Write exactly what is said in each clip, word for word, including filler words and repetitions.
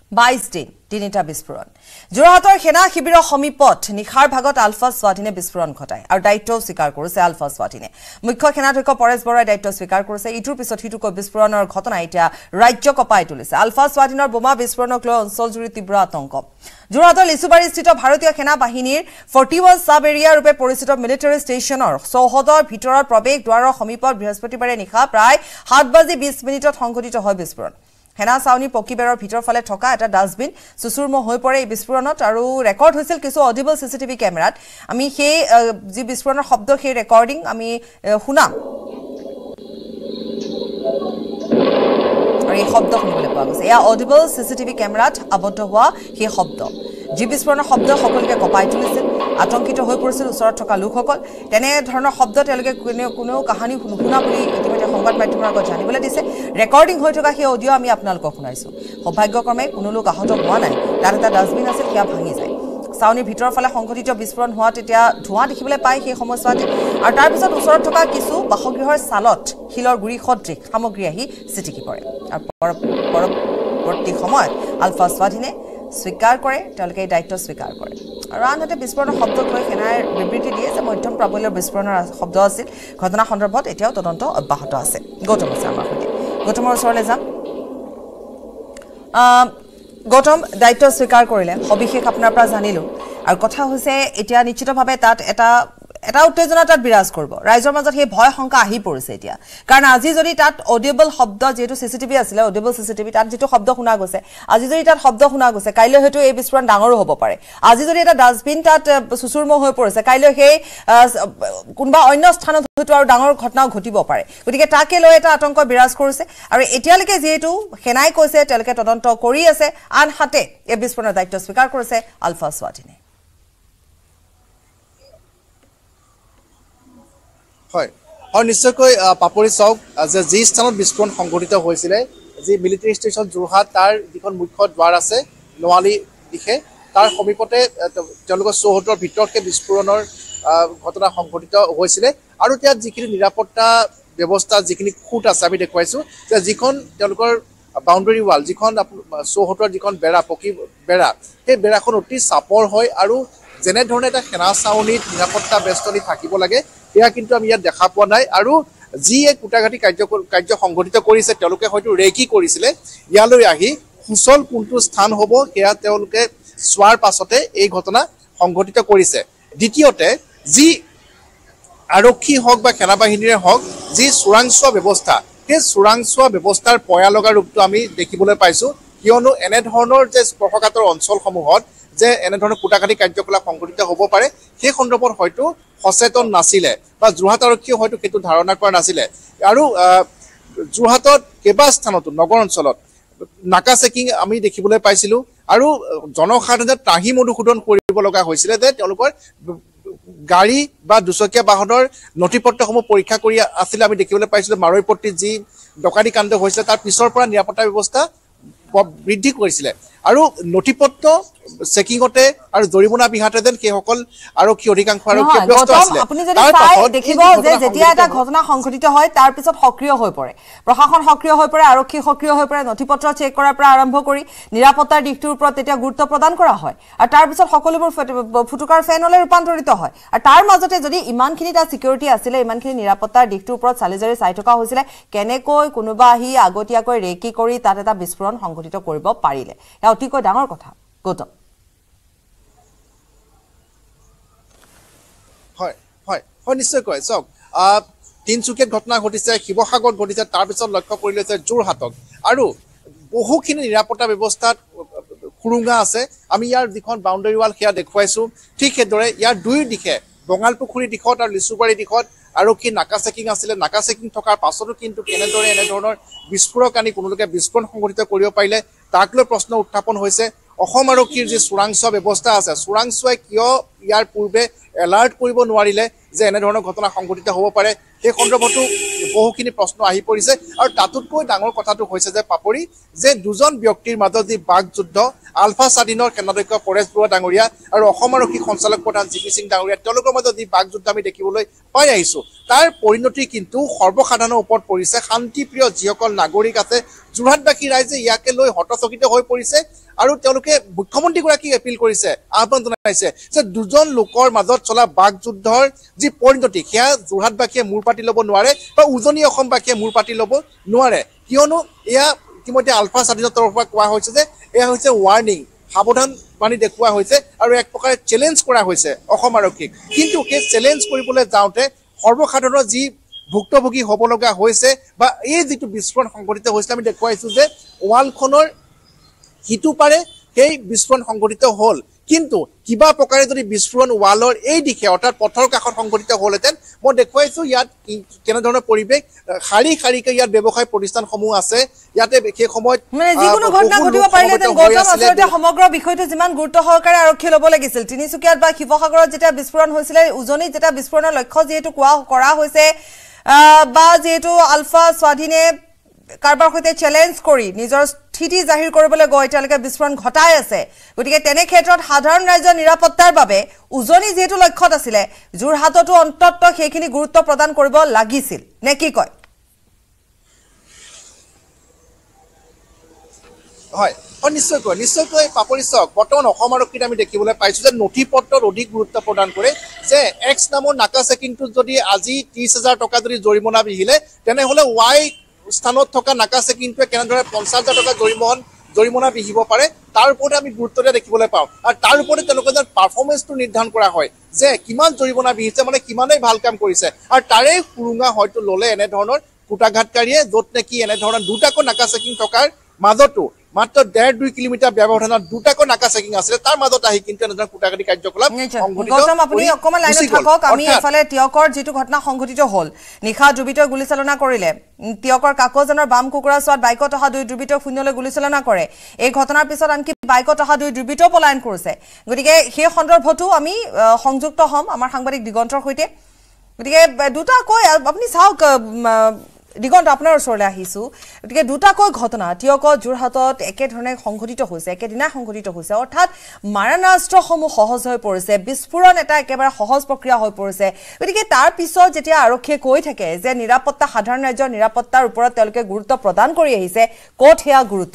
বাইশ দিন তিনিটা বিস্ফোৰণ যোৰহাটৰ সেনা শিবিৰৰ সমীপত নিখাৰ ভাগত আলফা স্বাধীনে বিস্ফোৰণ ঘটায় আৰু দায়িত্ব স্বীকাৰ কৰিছে আলফা স্বাধীনে মুখ্য সেনাধ্যক্ষ পৰেশ বৰাই দায়িত্ব স্বীকাৰ কৰিছে ইটোৰ পিছত সিটোকৈ বিস্ফোৰণৰ ঘটনা এতিয়া ৰাজ্য কপাই তুলিছে আলফা স্বাধীনৰ বোমা বিস্ফোৰণক লৈ অঞ্চলজুৰি তীব্ৰ আতংক যোৰহাটৰ লিচুবাৰীস্থিত ভাৰতীয় সেনা বাহিনীৰ ফৰ্টি-ওৱান সাব এৰিয়া ৰূপে পৰিচিত মিলিটাৰী ষ্টেচনৰ চৌহদৰ ভিতৰত প্ৰৱেশ দ্বাৰৰ সমীপত বৃহস্পতিবাৰে নিশা প্ৰায় সাত বাজি বিশ মিনিটত সংঘটিত হয় বিস্ফোৰণ সেনা চাউনি পকিবেৰৰ ভিতৰ ফালে থকা এটা ডাষ্টবিন সুসুৰম হৈ পৰে এই বিস্ফোৰণত আৰু ৰেকৰ্ড হৈছিল কিছু অডিবল সিসিটিভি কেমেৰাত আমি সেই যি বিস্ফোৰণৰ শব্দ সেই ৰেকৰ্ডিং আমি শুনাম আৰু এই শব্দ শুনিবলৈ পোৱা গৈছে এয়া অডিবল সিসিটিভি কেমেৰাত আবদ্ধ হোৱা সেই শব্দ যি বিস্ফোৰণৰ শব্দ সকলোকে কপাই তুলিছিল আতংকিত হৈ পৰিছিল ওচৰত থকা লোকসকল তেনে ধৰণৰ শব্দ তেওঁলোকে কোনো কাহিনী নুশুনা বুলি ইতিমধ্যে সংবাদ মাধ্যমৰ আগত জানিবলৈ দিছে ৰেকৰ্ডিং হৈ থকা সেই অডিঅ' আমি আপোনালোকক শুনাইছো সৌভাগ্যক্ৰমে কোনো লোক আহত হোৱা নাই তাত এটা ডাষ্টবিন আছিল সেয়া ভাঙি যায় চাউনিৰ ভিতৰৰ ফালে সংঘটিত বিস্ফোৰণ হোৱাত এতিয়া ধোঁৱা দেখিবলৈ পায় সেই সময়ছোৱাত আৰু তাৰ পিছত ওচৰত থকা কিছু বাসগৃহৰ চালত শিলৰ গুৰি সদৃশ সামগ্ৰী আহি চিটিকি পৰে আৰু পৰৱৰ্তী সময়ত আলফা স্বাধীনে স্বীকাৰ কৰে তেওঁলোকে দায়িত্ব স্বীকাৰ কৰে আৰু আনহাতে বিস্ফোৰণৰ শব্দক লৈ সেনাৰ বিবৃতি দিয়ে যে মধ্যম প্ৰাবল্যৰ বিস্ফোৰণৰ শব্দ আছিল ঘটনা সন্দৰ্ভত এতিয়াও তদন্ত অব্যাহত আছে গৌতম আছে আমাৰ সৈতে গৌতমৰ ওচৰলৈ যাম গৌতম দায়িত্ব স্বীকাৰ কৰিলে সবিশেষ আপোনাৰ পৰা জানিলো আৰু কথা হৈছে এতিয়া নিশ্চিতভাৱে তাত এটা এটা উত্তেজনা তাত বিৰাজ কৰিব ৰাইজৰ মাজত সেই ভয় শংকা আহি পৰিছে এতিয়া কাৰণ আজি যদি তাত অডিবল শব্দ যেটো সিসিটিভি আছিল অডিবল সিসিটিভি তাত যেটো শব্দ শুনা গৈছে আজি যদি তাত শব্দ শুনা গৈছে কাইলৈ হয়তো এই বিস্ফোৰণ ডাঙৰো হ'ব পাৰে আজি যদি এটা ডাষ্টবিন তাত সুসুৰম হৈ পৰিছে কাইলৈ সেই কোনবা অন্য স্থানত হয়তো আৰু ডাঙৰ ঘটনাও ঘটিব পাৰে গতিকে তাকে লৈ এটা আতংক বিৰাজ কৰিছে আৰু এতিয়ালৈকে যেহেতু সেনাই কৈছে তেওঁলোকে তদন্ত কৰি আছে আনহাতে এই বিস্ফোৰণৰ দায়িত্ব স্বীকাৰ কৰিছে আলফা স্বাধীনে হয় হয় নিশ্চয়কৈ পাপৰি চক যে যি স্থানত বিস্ফোৰণ সংঘটিত হৈছিলে যি মিলিটাৰী ষ্টেচন যোৰহাট তাৰ যিখন মুখ্য দ্বাৰ আছে নোৱালি দিশে তাৰ সমীপতে তেওঁলোকৰ চৌহদৰ ভিতৰতে বিস্ফোৰণৰ ঘটনা সংঘটিত হৈছিলে আৰু ইয়াত যিখিনি নিৰাপত্তা ব্যৱস্থা যিখিনি খুঁট আছে আমি দেখুৱাইছোঁ যে যিখন তেওঁলোকৰ বাউণ্ডেৰী ৱাল যিখন চৌহদৰ যিখন বেৰা পকী বেৰা সেই বেৰাখন অতি চাপৰ হয় আৰু যেনেধৰণে এটা সেনা চাউনীত নিৰাপত্তা বেষ্টনী থাকিব লাগে এয়া কিন্তু আমি ইয়াত দেখা পোৱা নাই আৰু যি এক কুটাঘাটি কাৰ্য কাৰ্য সংঘটিত কৰিছে তেওঁলোকে হয়তো ৰেকি কৰিছিলে ইয়ালৈ আহি সুচল কোনটো স্থান হ'ব সেয়া তেওঁলোকে চোৱাৰ পাছতে এই ঘটনা সংঘটিত কৰিছে দ্বিতীয়তে যি আৰক্ষী হওক বা সেনা বাহিনীৰে হওক যি চোৰাংচোৱা ব্যৱস্থা সেই চোৰাংচোৱা ব্যৱস্থাৰ পয়া লগা ৰূপটো আমি দেখিবলৈ পাইছোঁ কিয়নো এনেধৰণৰ যে স্পৰ্শকাতৰ অঞ্চলসমূহত যে এনেধৰণৰ কুটাঘাটি কাৰ্যকলাপ সংঘটিত হ'ব পাৰে সেই সন্দৰ্ভত হয়তো সচেতন নাছিলে বা যোৰহাট আৰক্ষীয়ে হয়তো সেইটো ধাৰণা কৰা নাছিলে আৰু যোৰহাটত কেইবা স্থানতো নগৰ অঞ্চলত নাকা চেকিং আমি দেখিবলৈ পাইছিলোঁ আৰু জনসাধাৰণে ত্ৰাহি মধুসূদন কৰিব লগা হৈছিলে যে তেওঁলোকৰ গাড়ী বা দুচকীয়া বাহনৰ নথিপত্ৰসমূহ পৰীক্ষা কৰি আছিলে আমি দেখিবলৈ পাইছিলোঁ মাৰৈপট্টিত যি ডকাইতি কাণ্ড হৈছিলে তাৰ পিছৰ পৰা নিৰাপত্তা ব্যৱস্থা বৃদ্ধি কৰিছিলে আৰু নথিপত্ৰ চেকিংতে আৰু জৰিমনা বিহাতে যেন সেইসকল আৰক্ষী অধিকাংশ আৰক্ষী ব্যস্ত আছিলে আপুনি যদি দেখিব যে যেতিয়া এটা ঘটনা সংঘটিত হয় তাৰ পিছত সক্ৰিয় হৈ পৰে প্ৰশাসন সক্ৰিয় হৈ পৰে আৰক্ষী সক্ৰিয় হৈ পৰে নথিপত্ৰ চেক কৰাৰ পৰা আৰম্ভ কৰি নিৰাপত্তাৰ দিশটোৰ ওপৰত তেতিয়া গুৰুত্ব প্ৰদান কৰা হয় আৰু তাৰ পিছত সকলোবোৰ ফুটুকাৰ ফেনলৈ ৰূপান্তৰিত হয় আৰু তাৰ মাজতে যদি ইমানখিনি তাৰ সিকিউৰিটি আছিলে ইমানখিনি নিৰাপত্তাৰ দিশটোৰ ওপৰত চালিজাৰি চাই থকা হৈছিলে কেনেকৈ কোনোবা আহি আগতীয়াকৈ ৰেকি কৰি তাত এটা বিস্ফোৰণ সংঘটিত কৰিব পাৰিলে এয়া অতিকৈ ডাঙৰ কথা গৌতম হয় হয় হয় নিশ্চয়কৈ চাওক তিনিচুকীয়াত ঘটনা ঘটিছে শিৱসাগৰত ঘটিছে তাৰপিছত লক্ষ্য কৰি লৈছে যোৰহাটক আৰু বহুখিনি নিৰাপত্তা ব্যৱস্থাত সুৰুঙা আছে আমি ইয়াৰ যিখন বাউণ্ডেৰী ৱাল সেয়া দেখুৱাইছোঁ ঠিক সেইদৰে ইয়াৰ দুই দিশে বঙালপুখুৰী দিশত আৰু লিচুবাৰী দিশত আৰক্ষী নাকা চেকিং আছিলে নাকা চেকিং থকাৰ পাছতো কিন্তু কেনেদৰে এনেধৰণৰ বিস্ফোৰক আনি কোনোলোকে বিস্ফোৰণ সংঘটিত কৰিব পাৰিলে তাক লৈ প্ৰশ্ন উত্থাপন হৈছে অসম আৰক্ষীৰ যি চোৰাংচোৱা ব্যৱস্থা আছে চোৰাংচোৱাই কিয় ইয়াৰ পূৰ্বে এলাৰ্ট কৰিব নোৱাৰিলে যে এনেধৰণৰ ঘটনা সংঘটিত হ'ব পাৰে সেই সন্দৰ্ভতো বহুখিনি প্ৰশ্ন আহি পৰিছে আৰু তাতোতকৈ ডাঙৰ কথাটো হৈছে যে পাপৰি যে দুজন ব্যক্তিৰ মাজত যি বাক যুদ্ধ আলফা স্বাধীনৰ সেনাধ্যক্ষ পৰেশ বৰুৱা ডাঙৰীয়া আৰু অসম আৰক্ষী সঞ্চালক প্ৰধান জি পি সিং ডাঙৰীয়া তেওঁলোকৰ মাজত যি বাক যুদ্ধ আমি দেখিবলৈ পাই আহিছোঁ তাৰ পৰিণতি কিন্তু সৰ্বসাধাৰণৰ ওপৰত পৰিছে শান্তিপ্ৰিয় যিসকল নাগৰিক আছে যোৰহাটবাসী ৰাইজে ইয়াকে লৈ হতচকিত হৈ পৰিছে আৰু তেওঁলোকে মুখ্যমন্ত্ৰীগৰাকীক এপিল কৰিছে আহ্বান জনাইছে যে দুজন লোকৰ মাজত চলা বাক যুদ্ধৰ যি পৰিণতি সেয়া যোৰহাটবাসীয়ে মূৰ পাতি ল'ব নোৱাৰে বা উজনি অসমবাসীয়ে মূৰ পাতি ল'ব নোৱাৰে কিয়নো এয়া ইতিমধ্যে আলফা স্বাধীনৰ তৰফৰ পৰা কোৱা হৈছে যে এয়া হৈছে ৱাৰ্ণিং সাৱধান বাণী দেখুওৱা হৈছে আৰু এক প্ৰকাৰে চেলেঞ্জ কৰা হৈছে অসম আৰক্ষীক কিন্তু সেই চেলেঞ্জ কৰিবলৈ যাওঁতে সৰ্বসাধাৰণৰ যি ভুক্তভোগী হ'ব লগা হৈছে বা এই যিটো বিস্ফোৰণ সংঘটিত হৈছিল আমি দেখুৱাইছোঁ যে ৱালখনৰ সিটো পাৰে সেই বিস্ফোৰণ সংঘটিত হ'ল কিন্তু কিবা প্ৰকাৰে যদি বিস্ফোৰণ ৱালৰ এই দিশে অৰ্থাৎ পথৰ কাষত সংঘটিত হ'লহেঁতেন মই দেখুৱাইছোঁ ইয়াত কেনেধৰণৰ পৰিৱেশ শাৰী শাৰীকৈ ইয়াত ব্যৱসায় প্ৰতিষ্ঠানসমূহ আছে ইয়াতে সেই সময়ত যিকোনো ঘটনা ঘটিব পাৰিলেহেঁতেন গৌতম আচলতে সমগ্ৰ বিষয়টো যিমান গুৰুত্ব সহকাৰে আৰক্ষী ল'ব লাগিছিল তিনিচুকীয়াত বা শিৱসাগৰত যেতিয়া বিস্ফোৰণ হৈছিলে উজনিত যেতিয়া বিস্ফোৰণৰ লক্ষ্য যিহেতু কোৱা কৰা হৈছে বা যিহেতু আলফা স্বাধীনে কাৰবাৰ সৈতে চেলেঞ্জ কৰি নিজৰ স্থিতি জাহিৰ কৰিবলৈ গৈ তেওঁলোকে বিস্ফোৰণ ঘটাই আছে গতিকে তেনে ক্ষেত্ৰত সাধাৰণ ৰাইজৰ নিৰাপত্তাৰ বাবে উজনি যিহেতু লক্ষ্যত আছিলে যোৰহাটতো অন্তত সেইখিনি গুৰুত্ব প্ৰদান কৰিব লাগিছিল নে কি কয় হয় নিশ্চয়কৈ নিশ্চয়কৈ পাপৰি চাওক বৰ্তমান অসম আৰক্ষীত আমি দেখিবলৈ পাইছোঁ যে নথি পত্ৰত অধিক গুৰুত্ব প্ৰদান কৰে যে এক্স নামৰ নাকা চেকিংটোত যদি আজি ত্ৰিছ হাজাৰ টকা যদি জৰিমনা বিহিলে তেনেহ'লে ৱাই স্থানত থকা নাকা চেকিংটোৱে কেনেদৰে পঞ্চাছ হাজাৰ টকা জৰিমন জৰিমনা বিহিব পাৰে তাৰ ওপৰতে আমি গুৰুত্ব দিয়া দেখিবলৈ পাওঁ আৰু তাৰ ওপৰতে তেওঁলোকে যেন পাৰফৰ্মেঞ্চটো নিৰ্ধাৰণ কৰা হয় যে কিমান জৰিমনা বিহিছে মানে কিমানেই ভাল কাম কৰিছে আৰু তাৰে সুৰুঙা হয়তো ল'লে এনেধৰণৰ কুটাঘাতকাৰীয়ে য'ত নেকি এনেধৰণৰ দুটাকৈ নাকা চেকিং থকাৰ মাজতো মাত্ৰ ডেৰ দুই কিলোমিটাৰ ব্যৱধানত দুটাকৈ নাকা চেকিং আছিলে তাৰ মাজত আহি কিন্তু এনেধৰণৰ কুটাঘাতী কাৰ্যকলাপ গৌতম আপুনি অকণমান লাইনত থাকক আমি এফালে তিয়কৰ যিটো ঘটনা সংঘটিত হ'ল নিশা দুৰ্বৃত্তই গুলীচালনা কৰিলে তিয়কৰ কাকজানৰ বাম কুকুৰা চোৱাত বাইকত অহা দুই দুৰ্বৃত্তই শূন্যলৈ গুলীচালনা কৰে এই ঘটনাৰ পিছত আনকি বাইকত অহা দুই দুৰ্বৃত্তও পলায়ন কৰিছে গতিকে সেই সন্দৰ্ভতো আমি সংযুক্ত হ'ম আমাৰ সাংবাদিক দিগন্তৰ সৈতে গতিকে দুটাকৈ আপুনি চাওক দিগন্ত আপোনাৰ ওচৰলৈ আহিছোঁ গতিকে দুটাকৈ ঘটনা তিয়কত যোৰহাটত একেধৰণে সংঘটিত হৈছে একেদিনা সংঘটিত হৈছে অৰ্থাৎ মাৰণাস্ত্ৰসমূহ সহজ হৈ পৰিছে বিস্ফোৰণ এটা একেবাৰে সহজ প্ৰক্ৰিয়া হৈ পৰিছে গতিকে তাৰ পিছত যেতিয়া আৰক্ষীয়ে কৈ থাকে যে নিৰাপত্তা সাধাৰণ ৰাজ্যৰ নিৰাপত্তাৰ ওপৰত তেওঁলোকে গুৰুত্ব প্ৰদান কৰি আহিছে ক'ত সেয়া গুৰুত্ব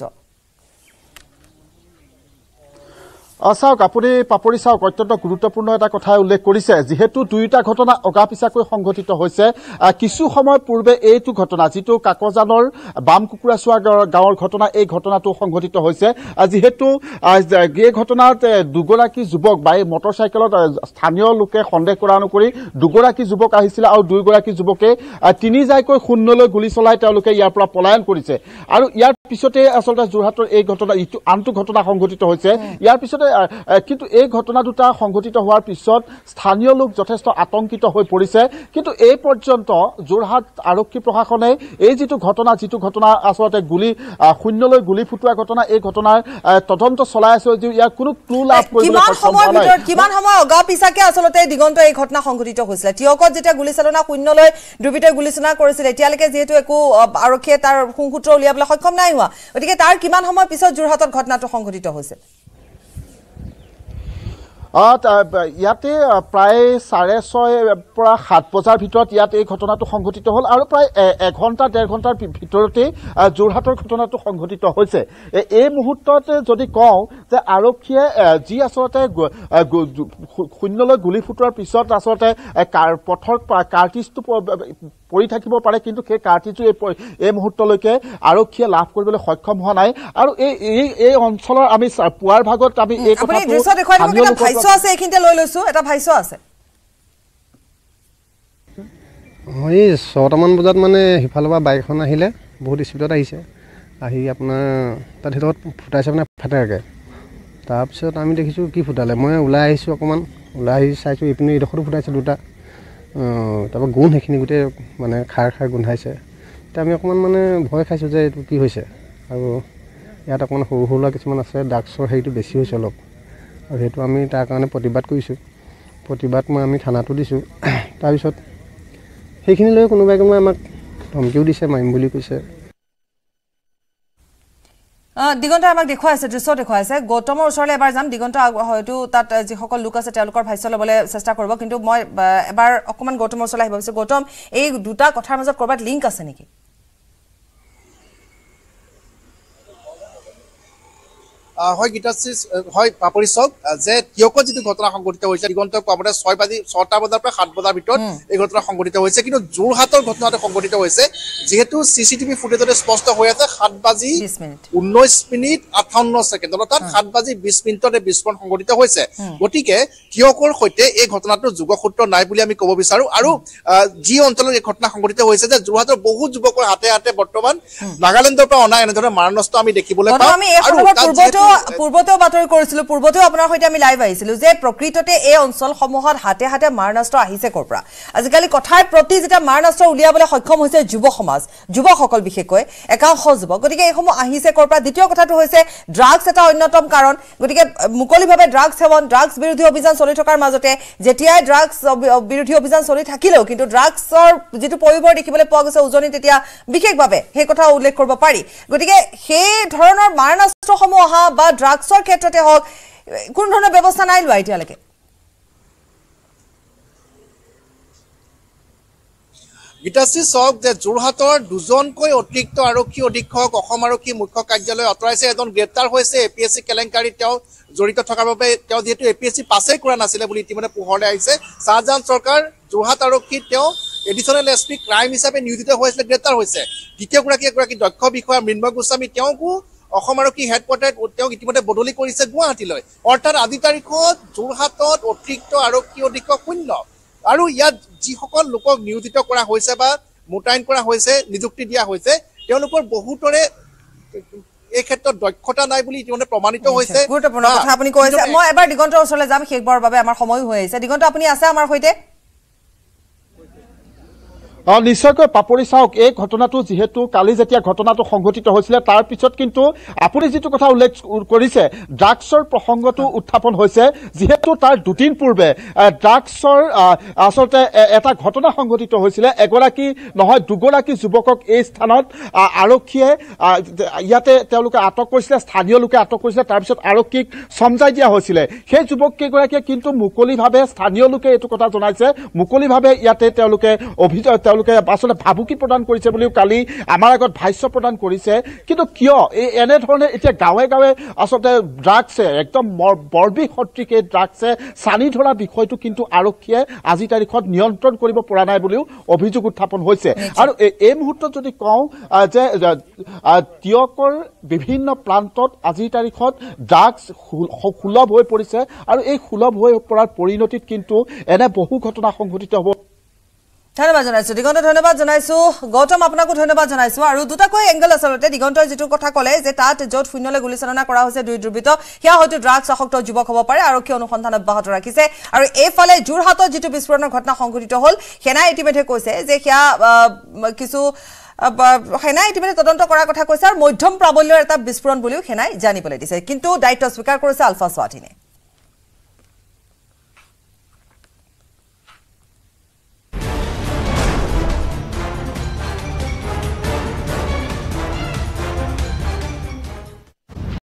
চাওক আপুনি পাপৰি চাওক অত্যন্ত গুৰুত্বপূৰ্ণ এটা কথা উল্লেখ কৰিছে যিহেতু দুইটা ঘটনা অগা পিছাকৈ সংঘটিত হৈছে কিছু সময় পূৰ্বে এইটো ঘটনা যিটো কাকজানৰ বাম কুকুৰা চোৱা গাঁৱৰ ঘটনা এই ঘটনাটো সংঘটিত হৈছে যিহেতু এই ঘটনাত দুগৰাকী যুৱক বা এই মটৰচাইকেলত স্থানীয় লোকে সন্দেহ কৰা অনুসৰি দুগৰাকী যুৱক আহিছিলে আৰু দুইগৰাকী যুৱকে তিনি যাইকৈ শূন্যলৈ গুলী চলাই তেওঁলোকে ইয়াৰ পৰা পলায়ন কৰিছে আৰু ইয়াৰ পিছতে আচলতে যোৰহাটৰ এই ঘটনা ইটো আনটো ঘটনা সংঘটিত হৈছে ইয়াৰ পিছতে কিন্তু এই ঘটনা দুটা সংঘটিত হোৱাৰ পিছত স্থানীয় লোক যথেষ্ট আতংকিত হৈ পৰিছে কিন্তু এই পৰ্যন্ত যোৰহাট আৰক্ষী প্ৰশাসনে এই যিটো ঘটনা যিটো ঘটনা আচলতে গুলী শূন্যলৈ গুলী ফুটোৱা ঘটনা এই ঘটনাৰ তদন্ত চলাই আছে যে ইয়াৰ কোনো ক্লু লাভ কৰিবলৈ সক্ষম হোৱা নাই কিমান সময় অগা পিছাকে আচলতে দিগন্ত এই ঘটনা সংঘটিত হৈছিল তিয়কত যেতিয়া গুলীচালনা শূন্যলৈ দুৰ্বৃত্তই গুলীচালনা কৰিছিল এতিয়ালৈকে যিহেতু একো আৰক্ষীয়ে তাৰ সুসূত্ৰ উলিয়াবলৈ সক্ষম নাই হোৱা গতিকে তাৰ কিমান সময় পিছত যোৰহাটত ঘটনাটো সংঘটিত হৈছিল ইয়াতে প্ৰায় চাৰে ছয় পৰা সাত বজাৰ ভিতৰত ইয়াত এই ঘটনাটো সংঘটিত হ'ল আৰু প্ৰায় এঘণ্টা ডেৰ ঘণ্টাৰ ভিতৰতে যোৰহাটৰ ঘটনাটো সংঘটিত হৈছে এই মুহূৰ্তত যদি কওঁ যে আৰক্ষীয়ে যি আচলতে শূন্যলৈ গুলী ফুটোৱাৰ পিছত আচলতে পথৰ কাৰ্টিজটো পৰি থাকিব পাৰে কিন্তু সেই কাৰ্টিজটো এই মুহূৰ্তলৈকে আৰক্ষীয়ে লাভ কৰিবলৈ সক্ষম হোৱা নাই আৰু এই এই অঞ্চলৰ আমি পুৱাৰ ভাগত আমি এই কথাটো আছে এইখিনিতে লৈ লৈছো এটা ভাইছ আছে হয় ছটামান বজাত মানে সিফালৰ পৰা বাইক এখন আহিলে বহুত স্পীডত আহিছে আহি আপোনাৰ তাত ভিতৰত ফুটাইছে মানে ফাটাকে তাৰপিছত আমি দেখিছোঁ কি ফুটালে মই ওলাই আহিছোঁ অকণমান ওলাই আহি চাইছোঁ এইপিনে এইডোখৰতো ফুটাইছে দুটা তাৰপৰা গোন্ধ সেইখিনি গোটেই মানে খাৰ খাৰ গোন্ধাইছে এতিয়া আমি অকণমান মানে ভয় খাইছোঁ যে এইটো কি হৈছে আৰু ইয়াত অকণমান সৰু সৰু ল'ৰা কিছুমান আছে ড্ৰাগছৰ হেৰিটো বেছি হৈছে অলপ আৰু সেইটো আমি তাৰ কাৰণে প্ৰতিবাদ কৰিছোঁ প্ৰতিবাদ মই আমি থানাটো দিছোঁ তাৰপিছত সেইখিনি লৈ কোনোবাই কোনোবাই আমাক ধমকিও দিছে মাৰিম বুলি কৈছে দিগন্ত আমাক দেখুৱাই আছে দৃশ্য দেখুৱাই আছে গৌতমৰ ওচৰলৈ এবাৰ যাম দিগন্ত হয়তো তাত যিসকল লোক আছে তেওঁলোকৰ ভাষ্য ল'বলৈ চেষ্টা কৰিব কিন্তু মই এবাৰ অকণমান গৌতমৰ ওচৰলৈ আহিব বিচাৰিছোঁ গৌতম এই দুটা কথাৰ মাজত ক'ৰবাত লিংক আছে নেকি হয় গীতাশ্ৰী হয় পাপৰি চাওক যে কিয়কত যিটো ঘটনা সংঘটিত হৈছে দিগন্তক পাবতে ছয় বাজি ছটা বজাৰ পৰা সাত বজাৰ ভিতৰত এই ঘটনা সংঘটিত হৈছে কিন্তু যোৰহাটৰ ঘটনাটো সংঘটিত হৈছে যিহেতু চি চি টিভি ফুটেজতে স্পষ্ট হৈ আছে সাত বাজি ঊনৈশ মিনিট আঠাৱন্ন ছেকেণ্ড অৰ্থাৎ সাত বাজি বিশ মিনিটত এই বিস্ফোৰণ সংঘটিত হৈছে গতিকে কিয়কৰ সৈতে এই ঘটনাটোৰ যোগসূত্ৰ নাই বুলি আমি ক'ব বিচাৰো আৰু যি অঞ্চলত এই ঘটনা সংঘটিত হৈছে যে যোৰহাটৰ বহু যুৱকৰ হাতে হাতে বৰ্তমান নাগালেণ্ডৰ পৰা অনা এনেধৰণৰ মাৰণাস্ত্ৰ আমি দেখিবলৈ পাওঁ আৰু পূৰ্বতেও বাতৰি কৰিছিলো পূৰ্বতেও আপোনাৰ সৈতে আমি লাইভ আহিছিলো যে প্ৰকৃততে এই অঞ্চলসমূহত হাতে হাতে মাৰণাস্ত্ৰ আহিছে ক'ৰ পৰা আজিকালি কথাৰ প্ৰতি যেতিয়া মাৰণাস্ত্ৰ উলিয়াবলৈ সক্ষম হৈছে যুৱ সমাজ যুৱকসকল বিশেষকৈ একাংশ যুৱক গতিকে এইসমূহ আহিছে ক'ৰ পৰা দ্বিতীয় কথাটো হৈছে ড্ৰাগছ এটা অন্যতম কাৰণ গতিকে মুকলিভাৱে ড্ৰাগছ সেৱন ড্ৰাগছ বিৰোধী অভিযান চলি থকাৰ মাজতে যেতিয়াই ড্ৰাগছ বিৰোধী অভিযান চলি থাকিলেও কিন্তু ড্ৰাগছৰ যিটো পৰিবৰ দেখিবলৈ পোৱা গৈছে উজনি তেতিয়া বিশেষভাৱে সেই কথা উল্লেখ কৰিব পাৰি গতিকে সেই ধৰণৰ মাৰণাস্ত্ৰসমূহ অহা বা ড্ৰাগছৰ ক্ষেত্ৰতে হওক কোনো ধৰণৰ ব্যৱস্থা নাই লোৱা এতিয়ালৈকে গীতাশ্ৰী চাওক যে যোৰহাটৰ দুজনকৈ অতিৰিক্ত আৰক্ষী অধীক্ষক অসম আৰক্ষী মুখ্য কাৰ্যালয় আঁতৰাইছে এজন গ্ৰেপ্তাৰ হৈছে এ পি এছ চি কেলেংকাৰীত তেওঁ জড়িত থকাৰ বাবে তেওঁ যিহেতু এ পি এছ চি পাছেই কৰা নাছিলে বুলি ইতিমধ্যে পোহৰলৈ আহিছে শ্বাহজাহান চৰকাৰ যোৰহাট আৰক্ষীত তেওঁ এডিশ্যনেল এছ পি ক্ৰাইম হিচাপে নিয়োজিত হৈছিলে গ্ৰেপ্তাৰ হৈছে দ্বিতীয়গৰাকী এগৰাকী দক্ষ বিষয়া মৃন্ময় গোস্বামী তেওঁকো অসম আৰক্ষী হেডকোৱাৰ্টাৰত তেওঁ ইতিমধ্যে বদলি কৰিছে গুৱাহাটীলৈ অৰ্থাৎ আজিৰ তাৰিখত যোৰহাটত অতিৰিক্ত আৰক্ষী অধীক্ষক শূন্য আৰু ইয়াত যিসকল লোকক নিয়োজিত কৰা হৈছে বা মোতায়েন কৰা হৈছে নিযুক্তি দিয়া হৈছে তেওঁলোকৰ বহুতৰে এই ক্ষেত্ৰত দক্ষতা নাই বুলি ইতিমধ্যে প্ৰমাণিত হৈছে গুৰুত্বপূৰ্ণ কথা আপুনি কৈছে মই এবাৰ দিগন্তৰ ওচৰলৈ যাম শেষবাৰৰ বাবে আমাৰ সময় হৈ আহিছে দিগন্ত আপুনি আছে আমাৰ সৈতে নিশ্চয়কৈ পাপৰি চাওক এই ঘটনাটো যিহেতু কালি যেতিয়া ঘটনাটো সংঘটিত হৈছিলে তাৰ পিছত কিন্তু আপুনি যিটো কথা উল্লেখ কৰিছে ড্ৰাগছৰ প্ৰসংগটো উত্থাপন হৈছে যিহেতু তাৰ দুদিন পূৰ্বে ড্ৰাগছৰ আচলতে এটা ঘটনা সংঘটিত হৈছিলে এগৰাকী নহয় দুগৰাকী যুৱকক এই স্থানত আৰক্ষীয়ে ইয়াতে তেওঁলোকে আটক কৰিছিলে স্থানীয় লোকে আটক কৰিছিলে তাৰপিছত আৰক্ষীক সমজাই দিয়া হৈছিলে সেই যুৱককেইগৰাকীয়ে কিন্তু মুকলিভাৱে স্থানীয় লোকে এইটো কথা জনাইছে মুকলিভাৱে ইয়াতে তেওঁলোকে অভিযোগ তেওঁলোকে আসলে ভাবুকি প্ৰদান কৰিছে বুলিও কালি আমাৰ আগত ভাষ্য প্ৰদান কৰিছে কিন্তু কিয় এই এনেধৰণে এতিয়া গাঁৱে গাঁৱে আচলতে ড্ৰাগছে একদম বৰ্বি সদৃশ এই ড্ৰাগছে চানি ধৰা বিষয়টো কিন্তু আৰক্ষীয়ে আজি তাৰিখত নিয়ন্ত্ৰণ কৰিব পৰা নাই বুলিও অভিযোগ উত্থাপন হৈছে আৰু এই মুহূৰ্তত যদি কওঁ যে তিয়কৰ বিভিন্ন প্ৰান্তত আজিৰ তাৰিখত ড্ৰাগছ সুলভ হৈ পৰিছে আৰু এই সুলভ হৈ পৰাৰ পৰিণতিত কিন্তু এনে বহু ঘটনা সংঘটিত হ'ব ধন্যবাদ জানাইছো দিগন্ত ধন্যবাদ জানাইছো গৌতম আপোনাকো ধন্যবাদ জানাইছো আৰু দুটাকৈ এংগল আচলতে দিগন্তৰ যেটো কথা কলে যে তাত যত শূন্যলৈ গুলিচালনা কৰা হৈছে দুই দুৰ্বৃত্ত সেয়া হয়তো ড্ৰাগছ আসক্ত যুৱক হ'ব পাৰে আৰক্ষী অনুসন্ধান অব্যাহত ৰাখিছে আৰু এইফালে যোৰহাটত যেটো বিস্ফোৰণৰ ঘটনা সংঘটিত হ'ল সেনাই ইতিমধ্যে কৈছে যে সেয়া কিছু সেনাই ইতিমধ্যে তদন্ত কৰাৰ কথা কৈছে আৰু মধ্যম প্ৰাবল্যৰ এটা বিস্ফোৰণ বুলিও সেনাই জানিবলৈ দিছে কিন্তু দায়িত্ব স্বীকাৰ কৰিছে আলফা স্বাধীনে